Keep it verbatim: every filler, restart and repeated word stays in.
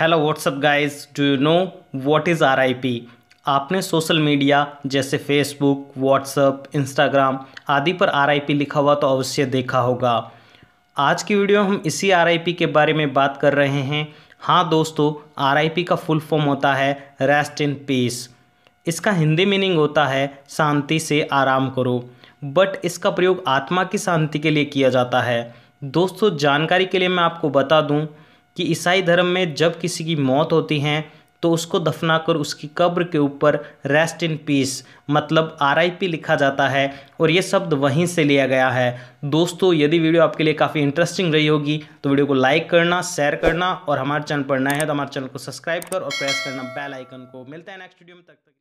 Hello WhatsApp guys, do you know what is R I P. आपने social media जैसे Facebook, WhatsApp, Instagram आदि पर are I P लिखा हुआ तो अवश्य देखा होगा। आज की वीडियो हम इसी आर आई पी के बारे में बात कर रहे हैं। हाँ दोस्तों, आर आई पी का फुल फॉर्म होता है रेस्ट इन पीस। इसका हिंदी मीनिंग होता है शांति से आराम करो, बट इसका प्रयोग आत्मा की शांति के लिए किया जाता है। दोस्तों, जानकारी के लिए मैं आपको बता दूं कि ईसाई धर्म में जब किसी की मौत होती है तो उसको दफनाकर उसकी कब्र के ऊपर रेस्ट इन पीस मतलब आर आई पी लिखा जाता है और ये शब्द वहीं से लिया गया है। दोस्तों, यदि वीडियो आपके लिए काफ़ी इंटरेस्टिंग रही होगी तो वीडियो को लाइक करना, शेयर करना और हमारे चैनल पर नए हैं तो हमारे चैनल को सब्सक्राइब कर और प्रेस करना बेल आइकन को। मिलते हैं नेक्स्ट वीडियो में, तक तक